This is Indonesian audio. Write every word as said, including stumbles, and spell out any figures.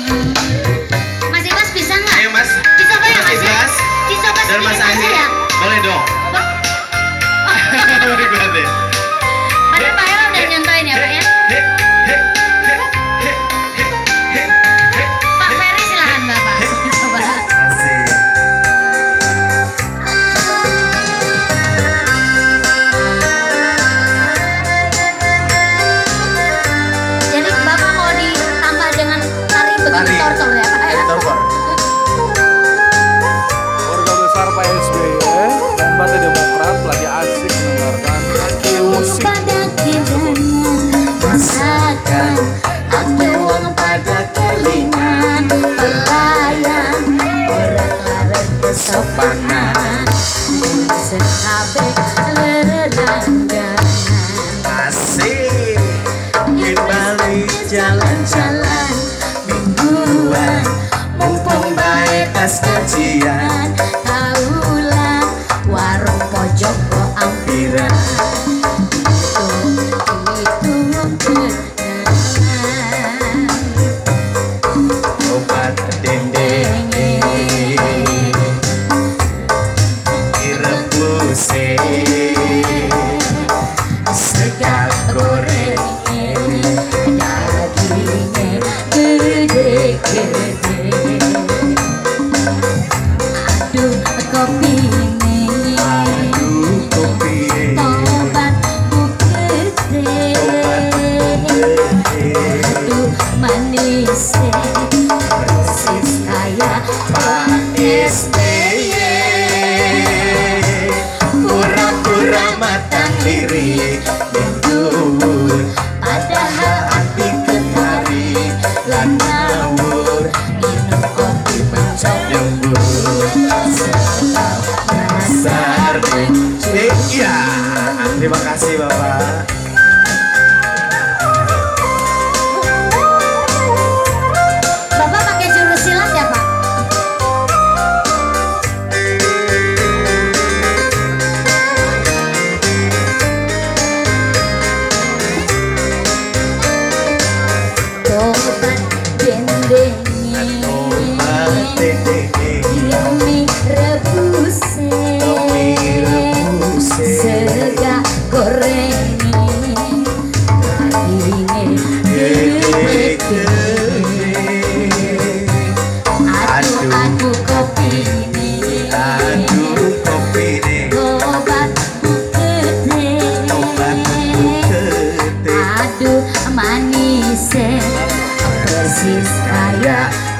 Mas Ibas bisa nggak? Ayo Mas. Dicoba ya Mas Mas ya? Ibas Dicoba dan Mas sendiri Andi. ya? Boleh dong. Gimana deh? Padahal Pak Ella udah nyontoin ya Pak ya? Pak Ferry silahkan Bapak. Coba. Asik. Jadi Bapak mau ditambah dengan tari begitu Tari. tortor ya Pak ya? Tortor. Keluarga besar Pak S B Y dan Partai Demokrat lagi asik mendengarkan musik. Masakan ake wong pada kelingan pelayan ora klaret kesopanan sekabe lerendang Asik. Kembali jalan-jalan mingguan, mumpung baik tas kajian, taulan warung pojok kok ampiran obat dendeng direbuse, segar goreng dagingnya gede-gede aduh kopi ini aduh kopi, obat bukete aduh manis persis kayak Pak S B Y pura-pura matang lirik mendur, padahal hati ketari lan ngawur, minum kopi pencok nyembur dasar deh. Iya, terima kasih Bapak. Bapak pakai jurus silat ya Pak? Obat dendengnya Obat dendeng, Yomi rebuse Yomi rebuse, sega goreng dagingnya aduh aduh kopi ini aduh kopi nih, obat bukete obat bukete, aduh manis persis kayak